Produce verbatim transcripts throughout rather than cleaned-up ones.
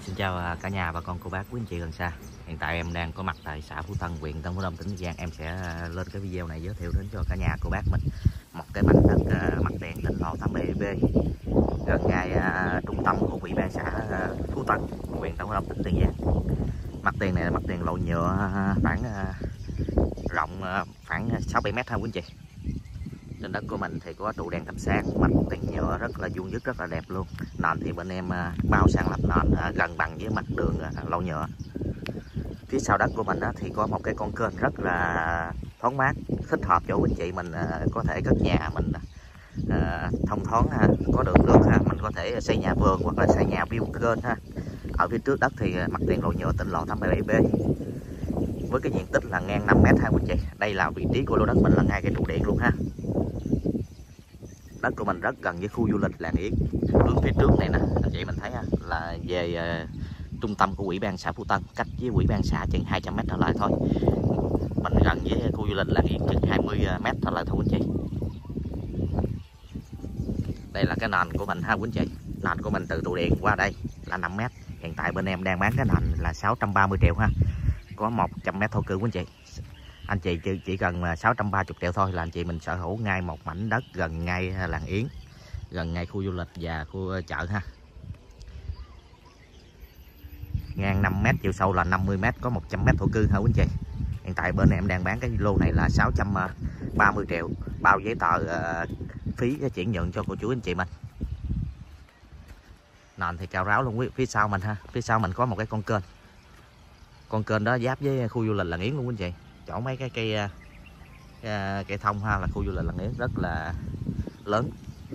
Xin chào à, cả nhà, bà con, cô bác, quý anh chị gần xa. Hiện tại em đang có mặt tại xã Phú Tân, huyện Tân Phú Đông, tỉnh Tiền Giang. Em sẽ à, lên cái video này giới thiệu đến cho cả nhà cô bác mình một cái mảnh đất à, mặt tiền tỉnh lộ tám B gần ngay à, trung tâm của ủy ban xã à, Phú Tân, huyện Tân Phú Đông, tỉnh Tiền Giang. Mặt tiền này là mặt tiền lộ nhựa à, khoảng à, rộng à, khoảng sáu bảy mét ha quý anh chị. Trên đất của mình thì có trụ đèn thắp sáng, mặt tiền nhựa rất là vuông vức, rất là đẹp luôn. Nền thì bên em bao sang lập nền gần bằng với mặt đường lộ nhựa. Phía sau đất của mình thì có một cái con kênh rất là thoáng mát, thích hợp cho quý anh chị mình có thể cất nhà mình thông thoáng, có đường nước, mình có thể xây nhà vườn hoặc là xây nhà view kênh ha. Ở phía trước đất thì mặt tiền lộ nhựa tỉnh lộ tám bảy B với cái diện tích là ngang năm mét ha quý anh chị. Đây là vị trí của lô đất mình là ngay cái trụ điện luôn ha. Đất của mình rất gần với khu du lịch Làng Yến. Hướng phía trước này nè anh chị mình thấy là về uh, trung tâm của ủy ban xã Phú Tân, cách với ủy ban xã chừng hai trăm mét trở lại thôi. Mình gần với khu du lịch Làng Yến chừng hai mươi mét trở lại thôi quý anh chị. Đây là cái nền của mình ha quý anh chị. Nền của mình từ trụ điện qua đây là năm mét. Hiện tại bên em đang bán cái nền là sáu trăm ba mươi triệu ha. Có một trăm mét thổ cư quý anh chị. Anh chị chỉ cần sáu trăm ba mươi triệu thôi là anh chị mình sở hữu ngay một mảnh đất gần ngay Làng Yến, gần ngay khu du lịch và khu chợ ha. Ngang năm mét, chiều sâu là năm mươi mét, có một trăm mét thổ cư ha quý anh chị. Hiện tại bên em đang bán cái lô này là sáu trăm ba mươi triệu, bao giấy tờ uh, phí chuyển nhượng cho cô chú anh chị mình. Nền thì cao ráo luôn quý. Phía sau mình ha, phía sau mình có một cái con kênh. Con kênh đó giáp với khu du lịch Làng Yến luôn quý anh chị. Chỗ mấy cái cây cây, cây thông ha, là khu du lịch Làng Yến rất là lớn.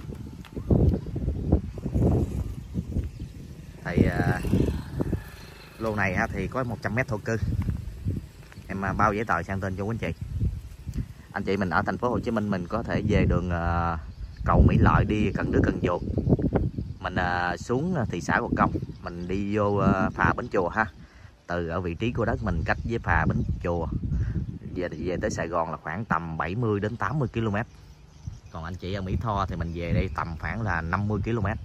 Thì uh, lô này ha, thì có một trăm mét thổ cư. Em uh, bao giấy tờ sang tên cho quý anh chị. Anh chị mình ở thành phố Hồ Chí Minh mình có thể về đường uh, cầu Mỹ Lợi đi Cần Đước, Cần Duộc. Mình uh, xuống thị xã Gò Công, mình đi vô uh, phà Bến Chùa ha. Từ ở vị trí của đất mình cách với phà Bến Chùa về về tới Sài Gòn là khoảng tầm bảy mươi đến tám mươi ki lô mét. Còn anh chị ở Mỹ Tho thì mình về đây tầm khoảng là năm mươi ki lô mét.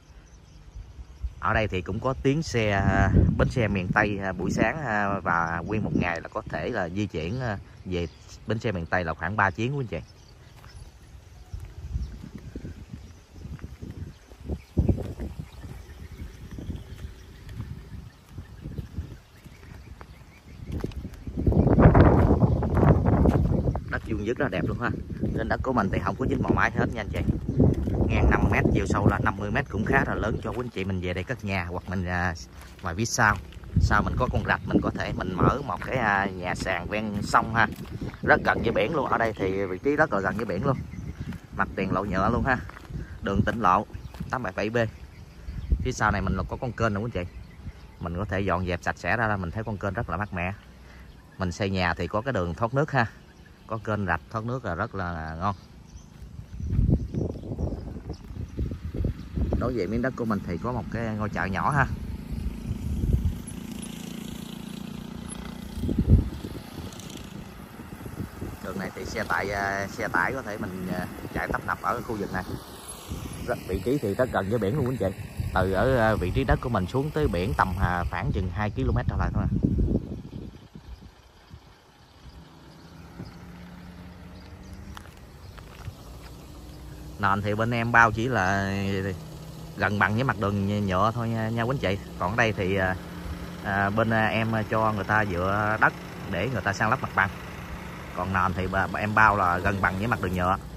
Ở đây thì cũng có tuyến xe bến xe miền Tây buổi sáng và nguyên một ngày là có thể là di chuyển về bến xe miền Tây là khoảng ba chuyến quý anh chị. Vuông vức rất là đẹp luôn ha. Trên đất của mình thì không có dính mỏ mái hết nha anh chị. Ngang năm mét, chiều sâu là năm mươi mét, cũng khá là lớn cho quý anh chị mình về đây cất nhà, hoặc mình à, ngoài phía sau sau mình có con rạch, mình có thể mình mở một cái à, nhà sàn ven sông ha, rất gần với biển luôn. Ở đây thì vị trí rất là gần với biển luôn, mặt tiền lộ nhựa luôn ha, đường tỉnh lộ tám bảy B. Phía sau này mình có con kênh nữa quý anh chị, mình có thể dọn dẹp sạch sẽ ra, mình thấy con kênh rất là mát mẻ. Mình xây nhà thì có cái đường thoát nước ha, có kênh rạch thoát nước là rất là ngon. Đối diện miếng đất của mình thì có một cái ngôi chợ nhỏ ha. Đường này thì xe tải xe tải có thể mình chạy tấp nập ở khu vực này. Vị trí thì rất gần với biển luôn quý anh chị. Từ ở vị trí đất của mình xuống tới biển tầm khoảng chừng hai ki lô mét trở lại thôi. Nền thì bên em bao chỉ là gần bằng với mặt đường nhựa thôi nha, nha quý anh chị. Còn ở đây thì à, bên em cho người ta dựa đất để người ta san lấp mặt bằng. Còn nền thì em bao là gần bằng với mặt đường nhựa.